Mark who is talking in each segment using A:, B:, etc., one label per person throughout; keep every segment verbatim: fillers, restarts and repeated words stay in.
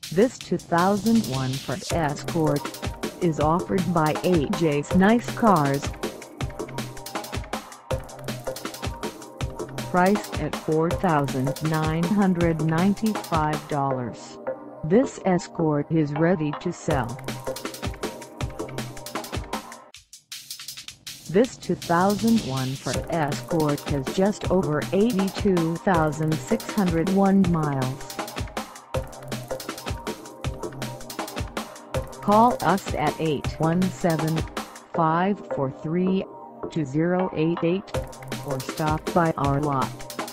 A: This two thousand one Ford Escort is offered by A J's Nice Cars. Priced at four thousand nine hundred ninety-five dollars, this Escort is ready to sell. This two thousand one Ford Escort has just over eighty-two thousand six hundred one miles. Call us at eight one seven, five four three, two zero eight eight or stop by our lot.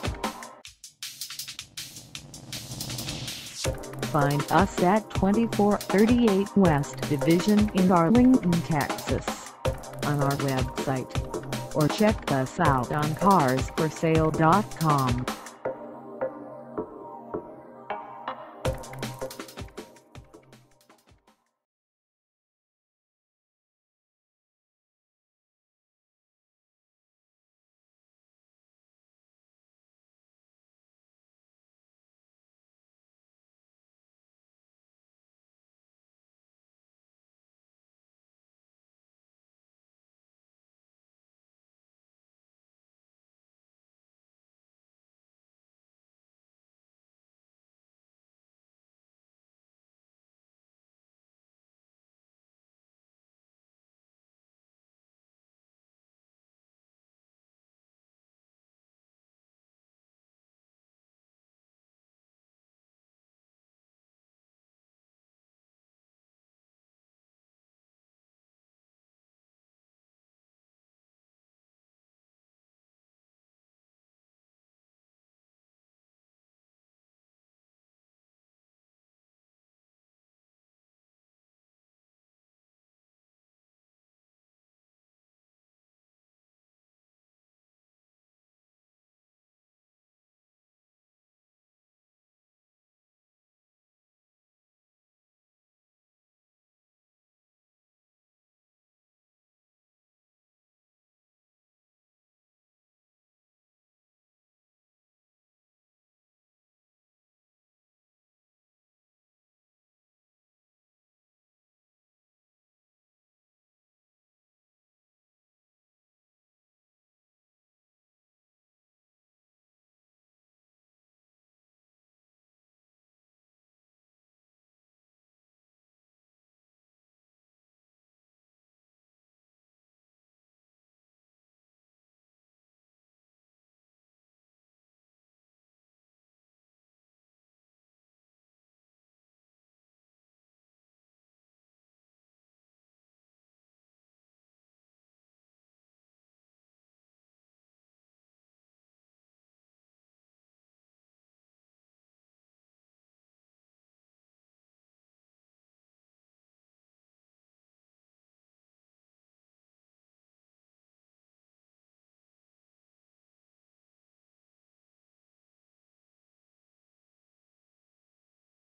A: Find us at twenty-four thirty-eight West Division in Arlington, Texas, on our website, or check us out on cars for sale dot com.